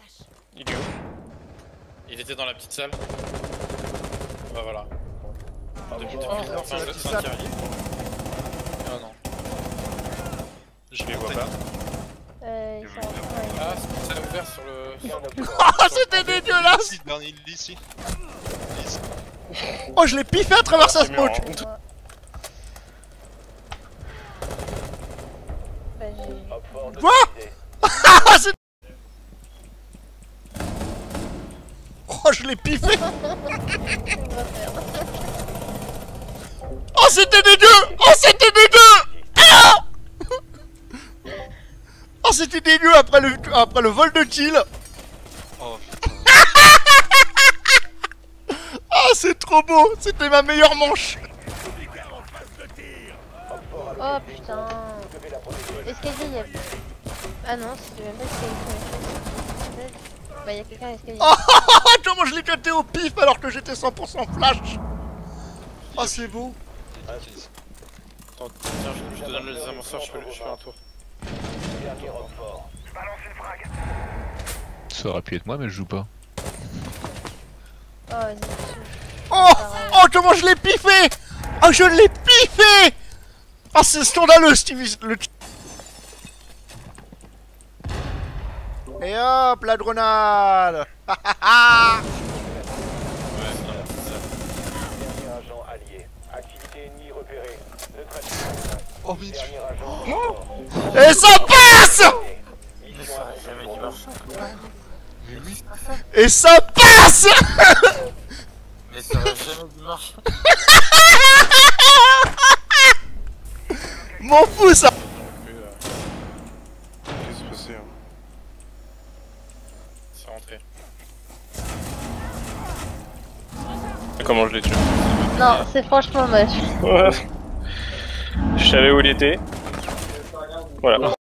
Il est où? Il était dans la petite salle. Bah voilà. Depuis c'est la petite salle. Ah non. Je les vois pas. Ils sont en train de- Ah, c'est ça ouvert sur le... Oh, c'était dégueulasse! Ici, dernier, ici. Ici. Oh, je l'ai piffé à travers sa smoke! Bah j'ai... Quoi? Ah, c'est... Oh, je l'ai piffé! Oh, c'était dégueu! Oh, c'était dégueu! Ah! Oh, c'était dégueu après le vol de kill! Oh putain. Oh, c'est trop beau! C'était ma meilleure manche! Oh putain. Escalier, y'a... Ah non, c'est même pas escalier. Bah y'a quelqu'un à l'escalier. Oh, comment je l'ai cuté au pif alors que j'étais 100% flash! Oh, c'est beau! Attends, tiens, je te donne le désamorceur, je fais un tour. Ça aurait pu être moi, mais je joue pas. Oh vas-y. Oh! Oh, comment je l'ai piffé! Oh, je l'ai piffé! Oh, c'est scandaleux, Stevie! Et hop, la grenade! Ouais, c'est dans la petite salle. Dernier agent allié. Activité ennemie repérée. Neutralisation. Oh mais Dernier agent. Et ça passe! Mais ça aurait jamais dû marcher. Mais oui. Et ça passe! Mais ça aurait jamais dû marcher. M'en fous ça! Qu'est-ce que c'est? C'est rentré. Comment je l'ai tué? Non, c'est franchement moche. Ouais. Je savais où il était. Voilà.